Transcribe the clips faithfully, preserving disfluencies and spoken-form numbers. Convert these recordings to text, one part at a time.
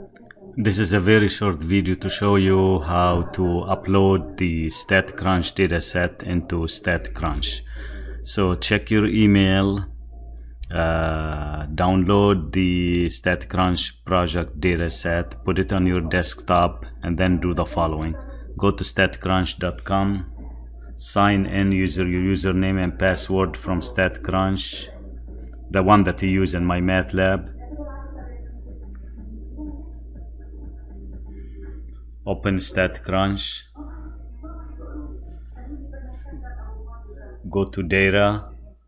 This is a very short video to show you how to upload the StatCrunch dataset into StatCrunch. So check your email, uh, download the StatCrunch project dataset, put it on your desktop, and then do the following. Go to statcrunch dot com, sign in using your username and password from StatCrunch, the one that you use in MyMathLab. Open StatCrunch, go to data,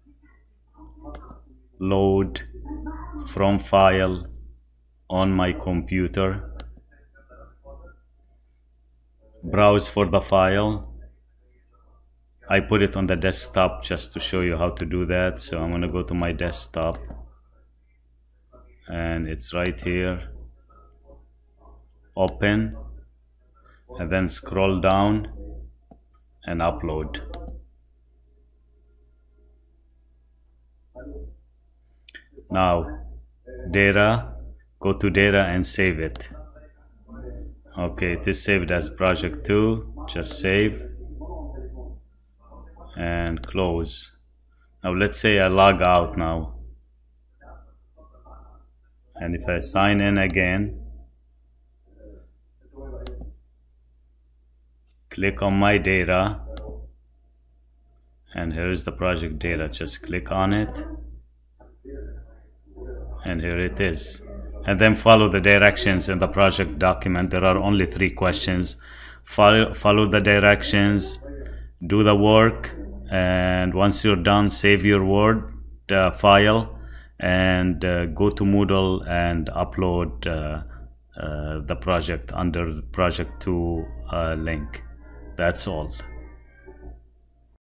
load from file on my computer, browse for the file. I put it on the desktop just to show you how to do that, so I'm going to go to my desktop and it's right here. Open and then scroll down and upload. Now data, go to data and save it. Okay, it is saved as project two. Just save and close. Now let's say I log out now, and if I sign in again, click on my data, and here is the project data. Just click on it and here it is, and then follow the directions in the project document. There are only three questions. Follow, follow the directions, do the work, and once you're done, save your Word uh, file and uh, go to Moodle and upload uh, uh, the project under project two uh, link. That's all.